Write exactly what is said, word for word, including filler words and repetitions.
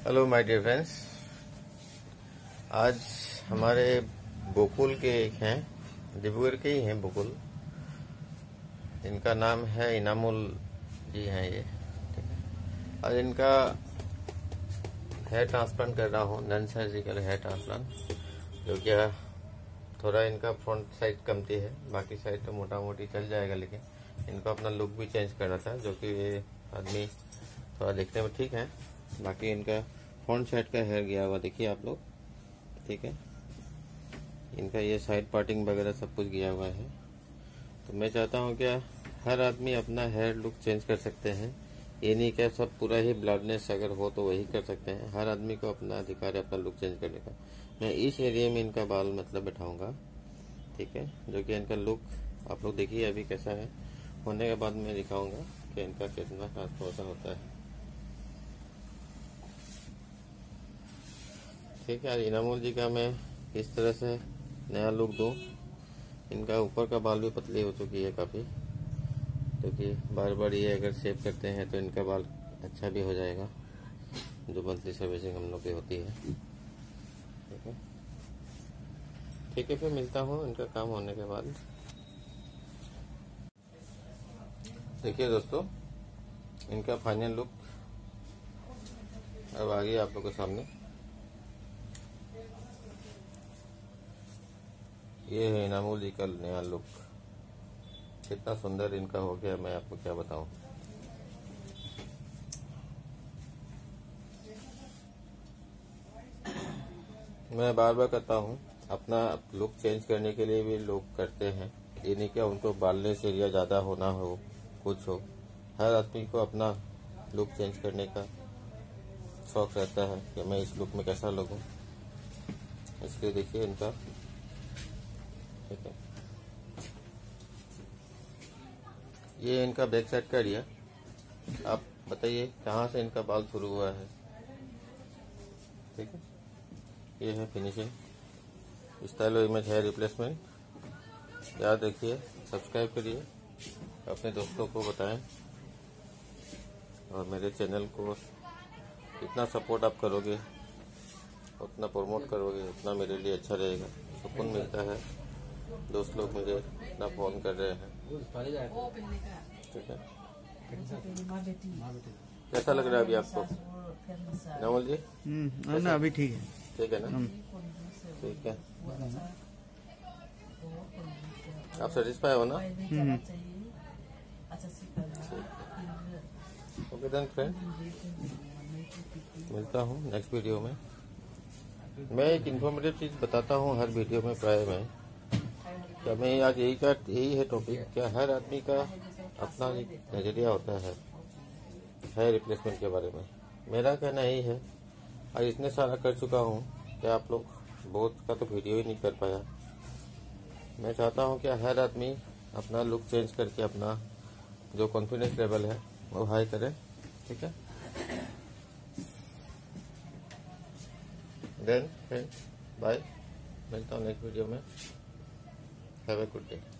Hello my dear friends, आज हमारे गोकुल के एक हैं, डिब्रूगढ़ के ही हैं गोकुल। इनका नाम है इनामुल जी हैं ये, ठीक है। आज इनका हेयर ट्रांसप्लांट कर रहा हूँ, नॉन सर्जिकल हेयर ट्रांसप्लांट, जो कि थोड़ा इनका फ्रंट साइड कमती है, बाकी साइड तो मोटा मोटी चल जाएगा, लेकिन इनको अपना लुक भी चेंज करना था, जो कि ये आदमी थोड़ा देखने में ठीक है। बाकी इनका फ्रंट साइड का हेयर गया हुआ देखिए आप लोग, ठीक है। इनका ये साइड पार्टिंग वगैरह सब कुछ गया हुआ है। तो मैं चाहता हूँ क्या हर आदमी अपना हेयर लुक चेंज कर सकते हैं, ये नहीं क्या सब पूरा ही ब्लडनेस अगर हो तो वही कर सकते हैं। हर आदमी को अपना अधिकार है अपना लुक चेंज करने का। मैं इस एरिया में इनका बाल मतलब बैठाऊंगा, ठीक है, जो कि इनका लुक आप लोग देखिए अभी कैसा है। होने के बाद मैं दिखाऊंगा कि इनका कितना ट्रांसफॉर्मेशन होता है, ठीक है। इनामुल जी का मैं इस तरह से नया लुक दूं। इनका ऊपर का बाल भी पतली हो चुकी है काफ़ी, क्योंकि तो बार बार ये अगर शेव करते हैं तो इनका बाल अच्छा भी हो जाएगा, जो मंथली सर्विसिंग हम लोग की होती है, ठीक है। ठीक है, फिर मिलता हूँ इनका काम होने के बाद। देखिए दोस्तों, इनका फाइनल लुक अब आ गया आप लोगों के सामने। ये है इनामुल जी का नया लुक। कितना सुंदर इनका हो गया, मैं आपको क्या बताऊं। मैं बार बार कहता हूं, अपना लुक चेंज करने के लिए भी लोग करते हैं, ये नहीं क्या उनको बालनेस एरिया ज्यादा होना हो, कुछ हो। हर आदमी को अपना लुक चेंज करने का शौक रहता है कि मैं इस लुक में कैसा लगूं। इसलिए देखिए इनका, ठीक है, ये इनका बैक साइड का एरिया। आप बताइए कहाँ से इनका बाल शुरू हुआ है, ठीक है। ये है finishing stylo image hair replacement. याद रखिए, सब्सक्राइब करिए, अपने दोस्तों को बताएं, और मेरे चैनल को जितना सपोर्ट आप करोगे, उतना प्रमोट करोगे, उतना मेरे लिए अच्छा रहेगा। सुकून मिलता है, दोस्त लोग मुझे इतना फोन कर रहे हैं, ठीक है। कैसा लग रहा है अभी आपको नवल जी? ना अभी ठीक है, ठीक है ना, ठीक है। आप सेटिस्फाई हो ना? ओके देन फ्रेंड, मिलता हूँ नेक्स्ट वीडियो में। मैं एक इन्फॉर्मेटिव चीज बताता हूँ हर वीडियो में प्राय में, क्या मैं आज यही का यही है टॉपिक, क्या हर आदमी का अपना एक नजरिया होता है हेयर रिप्लेसमेंट के बारे में। मेरा कहना यही है, आज इतने सारा कर चुका हूँ कि आप लोग बहुत का तो वीडियो ही नहीं कर पाया। मैं चाहता हूँ कि हर आदमी अपना लुक चेंज करके अपना जो कॉन्फिडेंस लेवल है वो हाई करे, ठीक है। देन बाय, मिलता हूँ नेक्स्ट वीडियो में। Have a good day.